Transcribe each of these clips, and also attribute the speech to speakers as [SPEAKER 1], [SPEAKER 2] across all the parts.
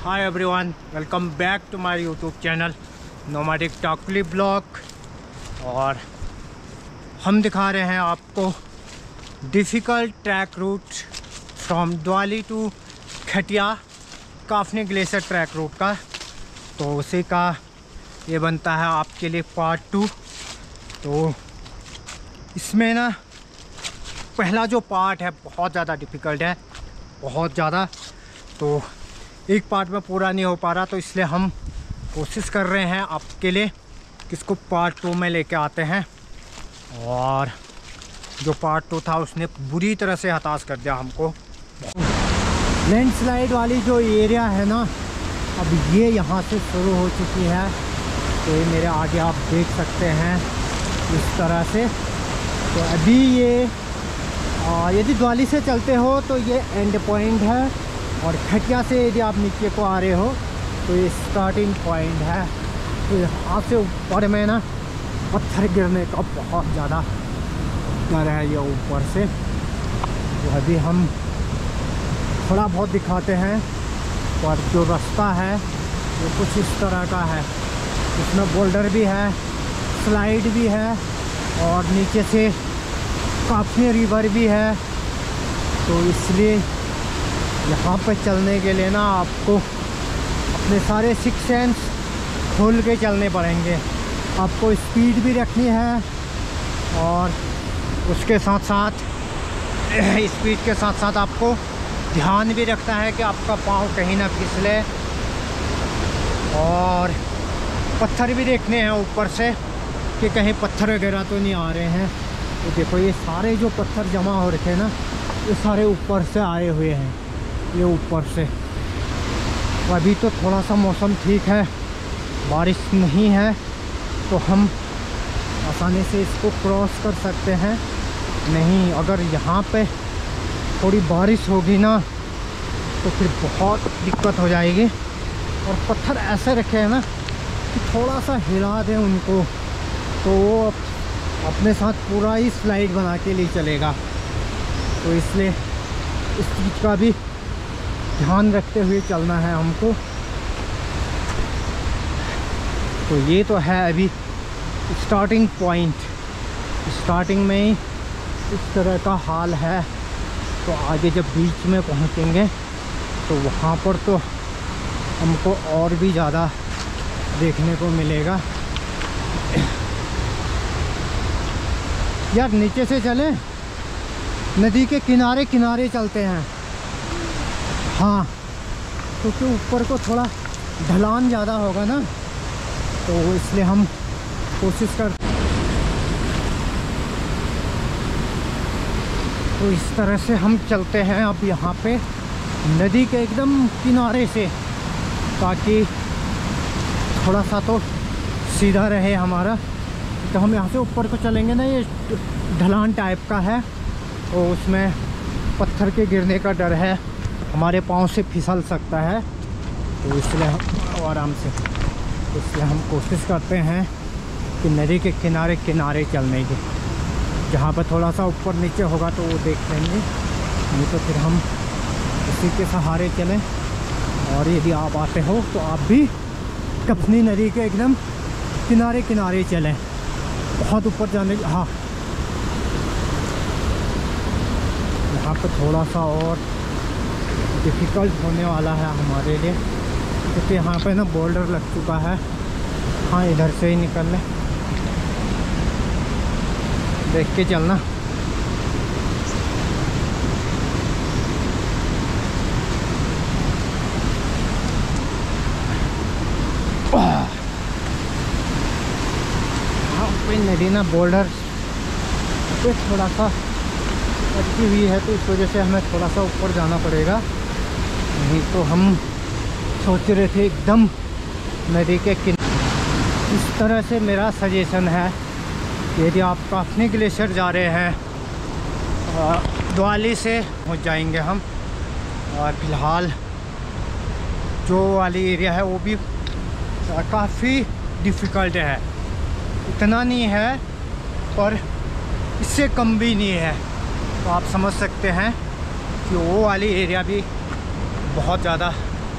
[SPEAKER 1] Hi everyone, welcome back to my YouTube channel nomadic talkly blog. और हम दिखा रहे हैं आपको difficult trek route from Dwali to Khatia Kafni glacier track route का। तो उसी का ये बनता है आपके लिए पार्ट 2। तो इसमें ना पहला जो पार्ट है बहुत ज़्यादा डिफ़िकल्ट है, बहुत ज़्यादा। तो एक पार्ट में पूरा नहीं हो पा रहा, तो इसलिए हम कोशिश कर रहे हैं आपके लिए कि इसको पार्ट 2 में लेके आते हैं। और जो पार्ट 2 था उसने बुरी तरह से हताश कर दिया हमको। लैंडस्लाइड वाली जो एरिया है ना, अब ये यहाँ से शुरू हो चुकी है। तो ये मेरे आगे आप देख सकते हैं इस तरह से। तो अभी ये यदि द्वाली से चलते हो तो ये एंड पॉइंट है, और खटिया से यदि आप नीचे को आ रहे हो तो ये स्टार्टिंग पॉइंट है। तो यहाँ से ऊपर में ना पत्थर गिरने का बहुत ज़्यादा डर है ये ऊपर से। तो अभी हम थोड़ा बहुत दिखाते हैं, और जो रास्ता है वो कुछ इस तरह का है। इसमें बोल्डर भी है, स्लाइड भी है, और नीचे से काफनी रिवर भी है। तो इसलिए यहाँ पर चलने के लिए ना आपको अपने सारे सिक्स सेंस खोल के चलने पड़ेंगे। आपको स्पीड भी रखनी है, और उसके साथ साथ स्पीड के साथ साथ आपको ध्यान भी रखना है कि आपका पाँव कहीं ना फिसले। और पत्थर भी देखने हैं ऊपर से कि कहीं पत्थर वगैरह तो नहीं आ रहे हैं। तो देखो ये सारे जो पत्थर जमा हो रखे हैं ना, ये सारे ऊपर से आए हुए हैं, ये ऊपर से। तो अभी तो थोड़ा सा मौसम ठीक है, बारिश नहीं है, तो हम आसानी से इसको क्रॉस कर सकते हैं। नहीं, अगर यहाँ पे थोड़ी बारिश होगी ना तो फिर बहुत दिक्कत हो जाएगी। और पत्थर ऐसे रखे हैं ना कि थोड़ा सा हिला दें उनको तो वो अपने साथ पूरा ही स्लाइड बना के लिए चलेगा। तो इसलिए इस चीज़ का भी ध्यान रखते हुए चलना है हमको। तो ये तो है अभी स्टार्टिंग पॉइंट, स्टार्टिंग में ही इस तरह का हाल है। तो आगे जब बीच में पहुंचेंगे तो वहाँ पर तो हमको और भी ज़्यादा देखने को मिलेगा। यार नीचे से चलें, नदी के किनारे किनारे चलते हैं। हाँ, क्योंकि ऊपर को थोड़ा ढलान ज़्यादा होगा ना, तो इसलिए हम कोशिश कर। तो इस तरह से हम चलते हैं अब यहाँ पे नदी के एकदम किनारे से, ताकि थोड़ा सा तो सीधा रहे हमारा। तो हम यहाँ से ऊपर को चलेंगे ना, ये ढलान टाइप का है, तो उसमें पत्थर के गिरने का डर है, हमारे पाँव से फिसल सकता है। तो इसलिए हम आराम से, इसलिए हम कोशिश करते हैं कि नदी के किनारे किनारे चलने की। जहाँ पर थोड़ा सा ऊपर नीचे होगा तो वो देख लेंगे, नहीं तो फिर हम इसी के सहारे चलें। और यदि आप आते हो तो आप भी कफनी नदी के एकदम किनारे किनारे चलें, बहुत ऊपर जाने। हाँ, यहाँ पर थोड़ा सा और डिफ़िकल्ट होने वाला है हमारे लिए, क्योंकि यहाँ पे ना बोल्डर लग चुका है। हाँ, इधर से ही निकल लें, देख के चलना। हाँ, पे नदी ना बोल्डर पे थोड़ा सा अटकी हुई है, तो इस वजह से हमें थोड़ा सा ऊपर जाना पड़ेगा। नहीं तो हम सोच रहे थे एकदम नदी के किनारे। इस तरह से मेरा सजेशन है, यदि आप काफनी ग्लेशियर जा रहे हैं, द्वाली से पहुंच जाएंगे हम। और फिलहाल जो वाली एरिया है वो भी काफ़ी डिफ़िकल्ट है, इतना नहीं है पर इससे कम भी नहीं है। तो आप समझ सकते हैं कि वो वाली एरिया भी बहुत ज़्यादा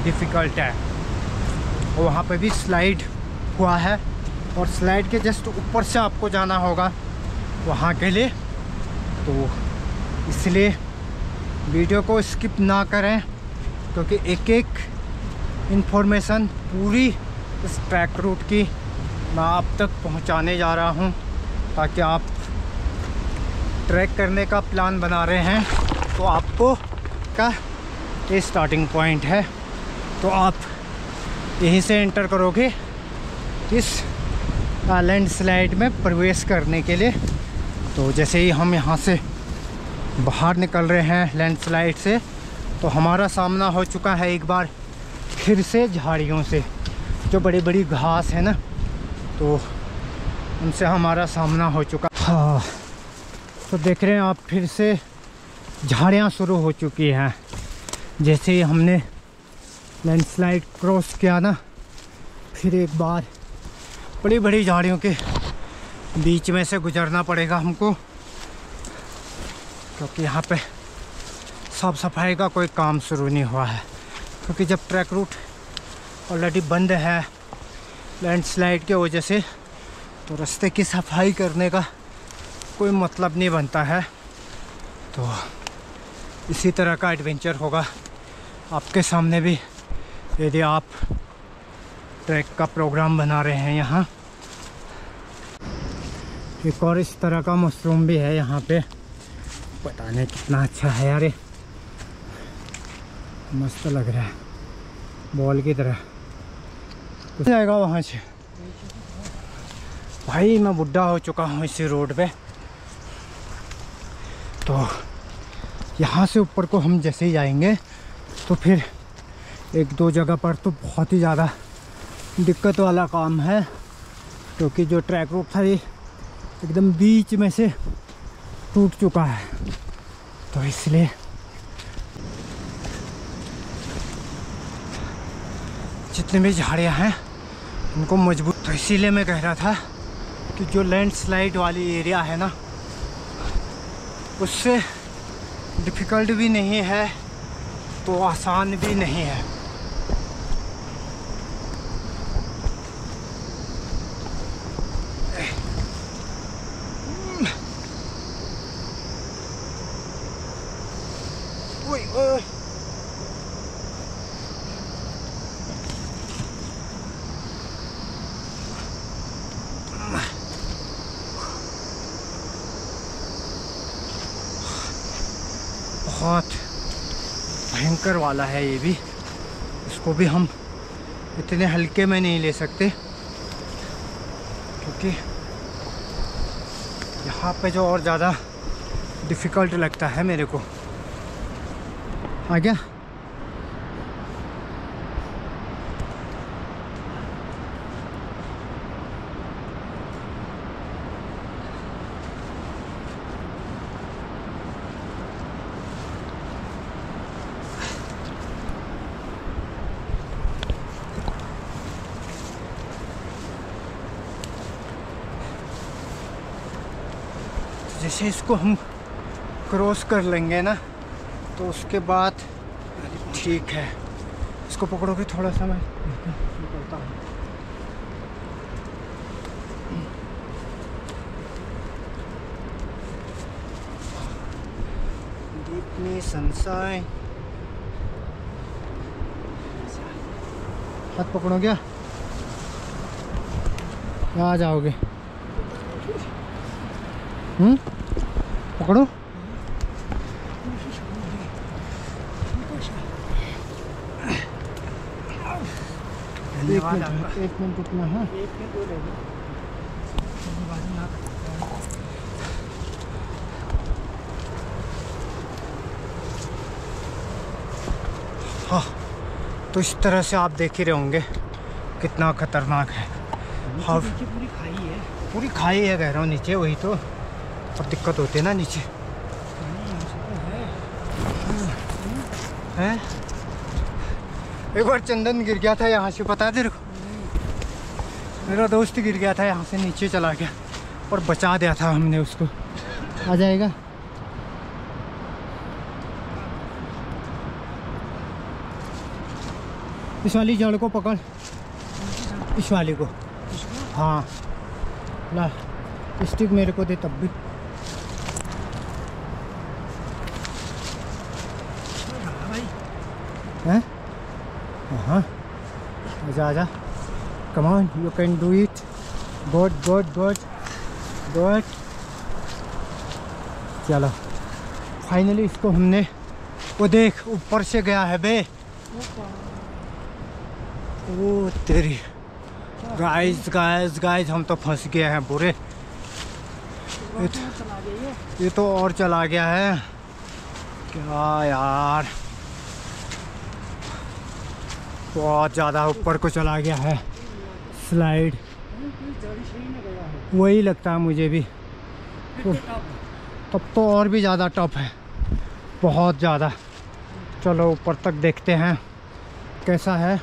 [SPEAKER 1] डिफ़िकल्ट है। और वहाँ पे भी स्लाइड हुआ है और स्लाइड के जस्ट ऊपर से आपको जाना होगा वहाँ के लिए। तो इसलिए वीडियो को स्किप ना करें, क्योंकि एक एक इन्फॉर्मेशन पूरी इस ट्रैक रूट की मैं आप तक पहुंचाने जा रहा हूं, ताकि आप ट्रैक करने का प्लान बना रहे हैं तो आपको का ये स्टार्टिंग पॉइंट है, तो आप यहीं से एंटर करोगे इस लैंडस्लाइड में प्रवेश करने के लिए। तो जैसे ही हम यहाँ से बाहर निकल रहे हैं लैंडस्लाइड से, तो हमारा सामना हो चुका है एक बार फिर से झाड़ियों से। जो बड़ी बड़ी घास है ना, तो उनसे हमारा सामना हो चुका। हाँ, तो देख रहे हैं आप फिर से झाड़ियाँ शुरू हो चुकी हैं। जैसे ही हमने लैंडस्लाइड क्रॉस किया ना, फिर एक बार बड़ी बड़ी झाड़ियों के बीच में से गुजरना पड़ेगा हमको, क्योंकि यहाँ पे साफ सफाई का कोई काम शुरू नहीं हुआ है। क्योंकि जब ट्रैक रूट ऑलरेडी बंद है लैंडस्लाइड की वजह से, तो रास्ते की सफाई करने का कोई मतलब नहीं बनता है। तो इसी तरह का एडवेंचर होगा आपके सामने भी, यदि आप ट्रैक का प्रोग्राम बना रहे हैं। यहाँ एक और इस तरह का मशरूम भी है यहाँ पे, पता नहीं कितना अच्छा है यार, ये मस्त लग रहा है, बॉल की तरह। कुछ जाएगा वहाँ से। भाई मैं बुढ़ा हो चुका हूँ इसी रोड पे। तो यहाँ से ऊपर को हम जैसे ही जाएंगे तो फिर एक दो जगह पर तो बहुत ही ज़्यादा दिक्कत वाला काम है, क्योंकि जो ट्रैक रूट था ये एकदम बीच में से टूट चुका है। तो इसलिए जितने भी झाड़ियाँ हैं उनको मजबूत, तो इसीलिए मैं कह रहा था कि जो लैंडस्लाइड वाली एरिया है ना, उससे डिफ़िकल्ट भी नहीं है तो आसान भी नहीं है। बहुत भयंकर वाला है ये भी, इसको भी हम इतने हल्के में नहीं ले सकते, क्योंकि यहाँ पे जो और ज़्यादा डिफ़िकल्ट लगता है मेरे को। आ गया? जैसे इसको हम क्रॉस कर लेंगे ना, तो उसके बाद ठीक है। इसको पकड़ोगे थोड़ा सा, मैं निकलता हूँ। Give me sunshine। हाथ पकड़ो क्या? आ जाओगे? पकड़ो। एक मिनट रुकना है। हाँ, तो इस तरह से आप देख ही रहे होंगे कितना खतरनाक है। हाँ, पूरी खाई है, कह रहा हूँ नीचे, वही तो और दिक्कत होती है ना नीचे है। एक बार चंदन गिर गया था यहाँ से, पता है तेरे को? मेरा दोस्त गिर गया था यहाँ से, नीचे चला गया और बचा दिया था हमने उसको। आ जाएगा? इस वाली जड़ को पकड़, इस वाली को। हाँ ला स्टिक मेरे को दे तब भी। हैं? हाँ आजा आजा, come on, you can do it. Good good good good. चलो फाइनली इसको हमने, वो देख ऊपर से गया है बे। ओ तेरी, गाइस गाइस गाइस, हम तो फंस गए हैं बुरे। ये तो और चला गया है क्या यार, बहुत ज़्यादा ऊपर को चला गया है स्लाइड। वही लगता है मुझे भी। तब तो और भी ज़्यादा टफ है, बहुत ज़्यादा। चलो ऊपर तक देखते हैं कैसा है।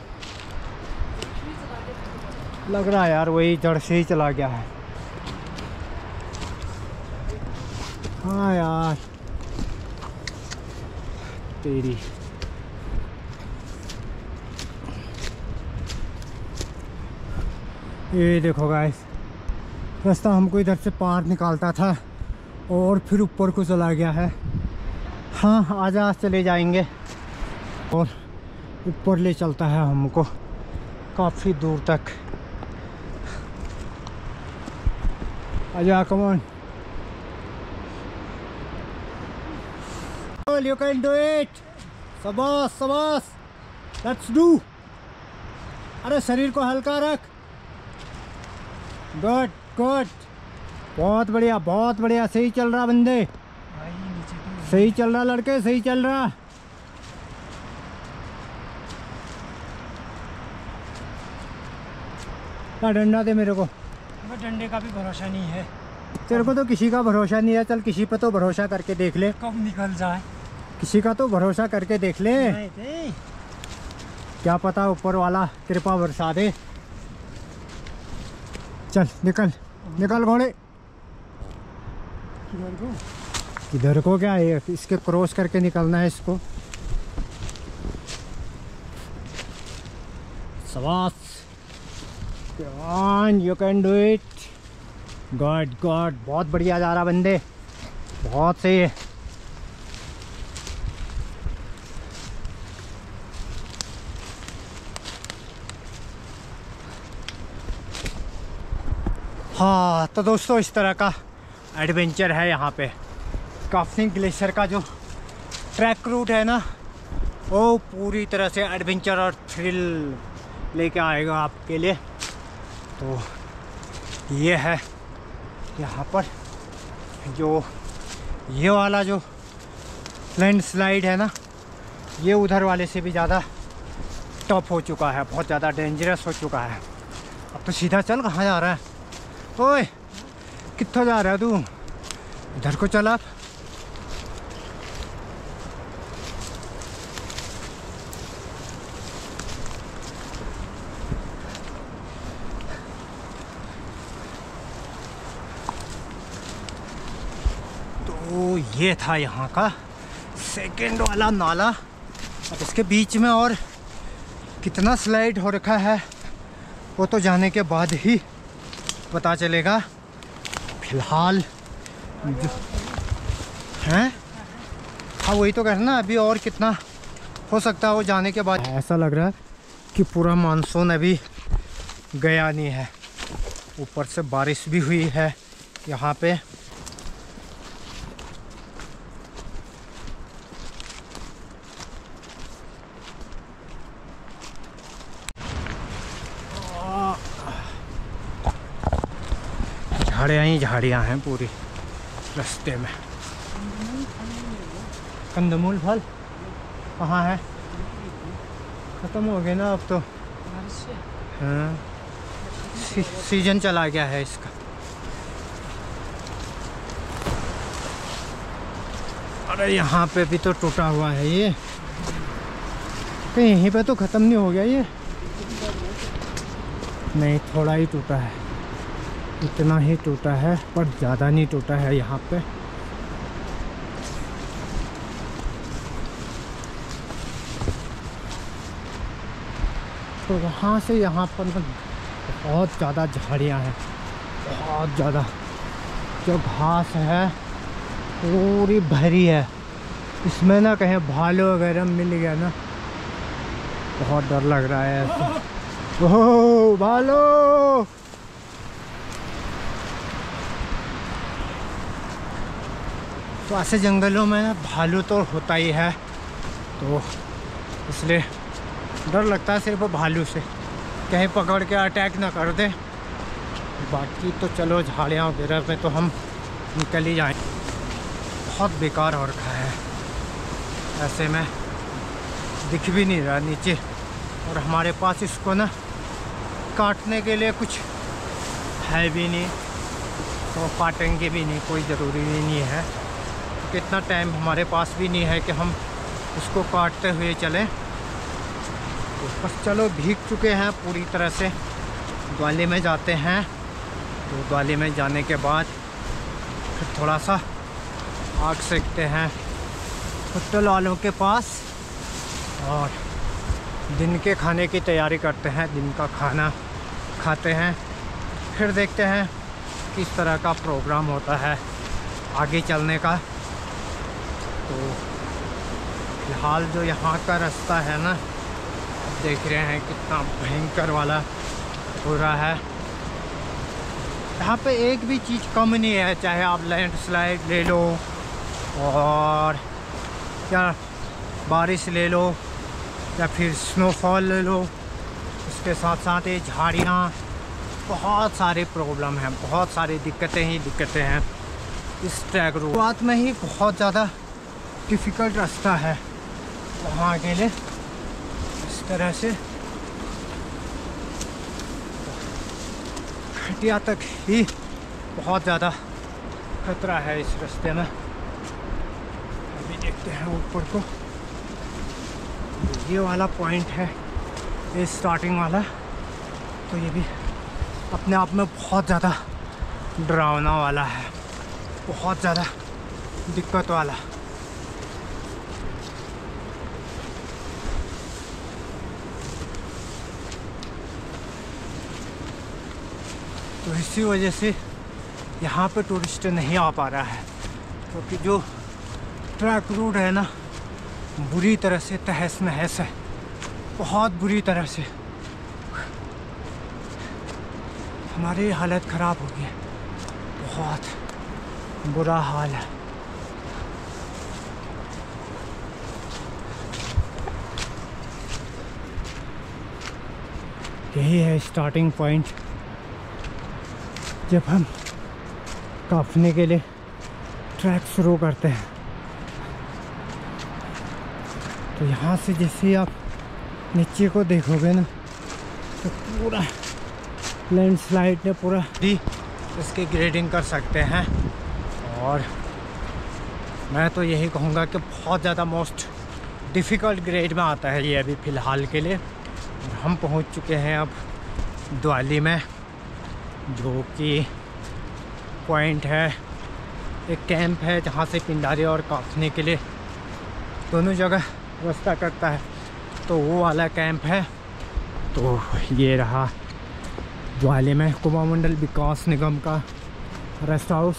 [SPEAKER 1] लग रहा है यार वही जड़ से ही चला गया है। हाँ यार तेरी, ये देखो गाइस, रास्ता हमको इधर से पार निकालता था और फिर ऊपर को चला गया है। हाँ आजा चले जाएंगे, और ऊपर ले चलता है हमको काफ़ी दूर तक। आजा come on, you can do it. शाबाश शाबाश, लेट्स डू। अरे शरीर को हल्का रख। गुड गुड, बहुत बढ़िया बहुत बढ़िया, सही चल रहा बंदे, सही चल रहा लड़के, सही चल रहा। डंडा दे मेरे को।
[SPEAKER 2] डंडे का भी भरोसा नहीं है।
[SPEAKER 1] तेरे को तो किसी का भरोसा नहीं है। चल किसी पे तो भरोसा करके देख ले,
[SPEAKER 2] कब निकल जाए।
[SPEAKER 1] किसी का तो भरोसा करके देख ले, क्या पता ऊपर वाला कृपा बरसा दे। चल निकल निकल घोड़े। इधर को क्या है, इसके क्रॉस करके निकलना है इसको। शाबाश, you can do it. God god, बहुत बढ़िया जा रहा बंदे, बहुत सही है। हाँ तो दोस्तों, इस तरह का एडवेंचर है यहाँ पे। काफसिंग ग्लेशियर का जो ट्रैक रूट है ना, वो पूरी तरह से एडवेंचर और थ्रिल लेके आएगा आपके लिए। तो ये है यहाँ पर जो ये वाला जो लैंड स्लाइड है ना, ये उधर वाले से भी ज़्यादा टफ हो चुका है, बहुत ज़्यादा डेंजरस हो चुका है। अब तो सीधा चल, कहाँ जा रहा है? ओए कितना जा रहा है तू? इधर को चल आप। तो ये था यहाँ का सेकंड वाला नाला। अब इसके बीच में और कितना स्लाइड हो रखा है वो तो जाने के बाद ही पता चलेगा। फिलहाल जो हैं, हाँ वही तो कहना, अभी और कितना हो सकता है वो जाने के बाद। ऐसा लग रहा है कि पूरा मानसून अभी गया नहीं है। ऊपर से बारिश भी हुई है यहाँ पे। झाड़ियाँ ही झाड़ियाँ हैं पूरी रास्ते में। कंदमूल फल कहाँ है? ख़त्म हो गए ना अब तो। हाँ सीजन चला गया है इसका। अरे यहाँ पे भी तो टूटा हुआ है ये, कहीं यहीं पे तो ख़त्म नहीं हो गया ये? नहीं, थोड़ा ही टूटा है, इतना ही टूटा है, पर ज़्यादा नहीं टूटा है यहाँ पे। तो यहाँ से यहाँ पर ना बहुत ज़्यादा झाड़ियाँ हैं, बहुत ज़्यादा। जो घास है पूरी भरी है, इसमें ना कहीं भालू वगैरह मिल गया ना, बहुत डर लग रहा है ऐसे। ओह भालू! तो ऐसे जंगलों में ना भालू तो होता ही है, तो इसलिए डर लगता है सिर्फ भालू से, कहीं पकड़ के अटैक ना कर दे। बाकी तो चलो झाड़ियाँ वगैरह में तो हम निकल ही जाएँ। बहुत बेकार हो रखा है, ऐसे में दिख भी नहीं रहा नीचे, और हमारे पास इसको ना काटने के लिए कुछ है भी नहीं, तो काटेंगे भी नहीं, कोई ज़रूरी भी नहीं है। कितना टाइम हमारे पास भी नहीं है कि हम उसको काटते हुए चलें। तो बस चलो भीग चुके हैं पूरी तरह से, ग्वाली में जाते हैं। तो ग्वाली में जाने के बाद फिर थोड़ा सा आग सेकते हैं होटल वालों के पास, और दिन के खाने की तैयारी करते हैं, दिन का खाना खाते हैं। फिर देखते हैं किस तरह का प्रोग्राम होता है आगे चलने का। तो फिलहाल जो यहाँ का रास्ता है ना, देख रहे हैं कितना भयंकर वाला हो रहा है। यहाँ पे एक भी चीज़ कम नहीं है, चाहे आप लैंडस्लाइड ले लो और क्या बारिश ले लो या फिर स्नोफॉल ले लो, इसके साथ साथ ये झाड़ियाँ, बहुत सारे प्रॉब्लम हैं, बहुत सारी दिक्कतें ही दिक्कतें हैं इस ट्रैक रोड। बात में ही बहुत ज़्यादा डिफ़िकल्ट रास्ता है वहाँ के लिए। इस तरह से खटिया तक ही बहुत ज़्यादा खतरा है इस रास्ते में। अभी देखते हैं ऊपर को, ये वाला पॉइंट है, ये स्टार्टिंग वाला, तो ये भी अपने आप में बहुत ज़्यादा डरावना वाला है, बहुत ज़्यादा दिक्कत वाला। तो इसी वजह से यहाँ पे टूरिस्ट नहीं आ पा रहा है, क्योंकि जो ट्रैक रोड है ना, बुरी तरह से तहस नहस है, बहुत बुरी तरह से। हमारी हालत ख़राब हो गई है, बहुत बुरा हाल है। यही है स्टार्टिंग पॉइंट, जब हम काफने के लिए ट्रैक शुरू करते हैं। तो यहाँ से जैसे ही आप नीचे को देखोगे ना, तो पूरा लैंडस्लाइड ने पूरा भी इसकी ग्रेडिंग कर सकते हैं। और मैं तो यही कहूँगा कि बहुत ज़्यादा मोस्ट डिफ़िकल्ट ग्रेड में आता है ये अभी फ़िलहाल के लिए। और हम पहुँच चुके हैं अब द्वाली में, जो कि पॉइंट है, एक कैंप है जहाँ से पिंडारी और काफने के लिए दोनों जगह रास्ता करता है, तो वो वाला कैंप है। तो ये रहा द्वाली में कुमाऊं विकास निगम का रेस्ट हाउस,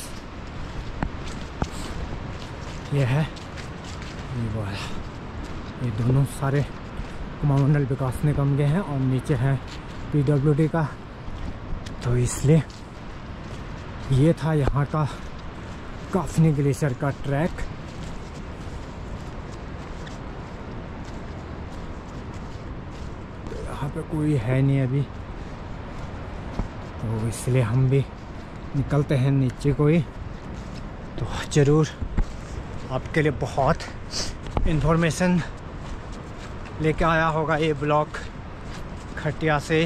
[SPEAKER 1] ये है ये वाला, ये दोनों सारे कुमाऊं विकास निगम के हैं, और नीचे है PWD का। तो इसलिए ये था यहाँ का काफनी ग्लेशियर का ट्रैक। तो यहाँ पे कोई है नहीं अभी, तो इसलिए हम भी निकलते हैं नीचे को ही। तो ज़रूर आपके लिए बहुत इन्फॉर्मेशन लेके आया होगा ये ब्लॉग खटिया से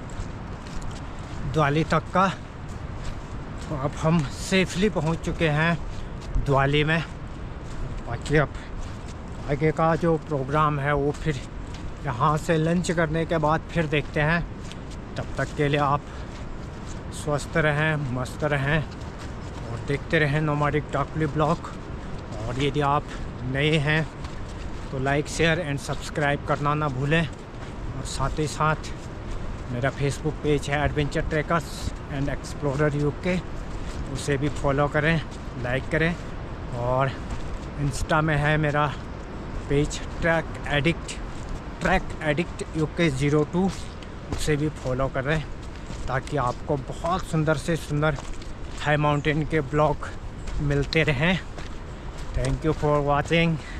[SPEAKER 1] द्वाली तक का। तो अब हम सेफली पहुंच चुके हैं द्वाली में। बाकी अब आगे का जो प्रोग्राम है वो फिर यहाँ से लंच करने के बाद फिर देखते हैं। तब तक के लिए आप स्वस्थ रहें, मस्त रहें और देखते रहें नोमैडिक टॉकली ब्लॉग। और यदि आप नए हैं तो लाइक शेयर एंड सब्सक्राइब करना ना भूलें। और साथ ही साथ मेरा फेसबुक पेज है adventure trackers and explorer UK, उसे भी फॉलो करें, लाइक करें। और इंस्टा में है मेरा पेज ट्रैक एडिक्ट यूके 02, उसे भी फॉलो करें ताकि आपको बहुत सुंदर से सुंदर हाई माउंटेन के ब्लॉग मिलते रहें। Thank you for watching.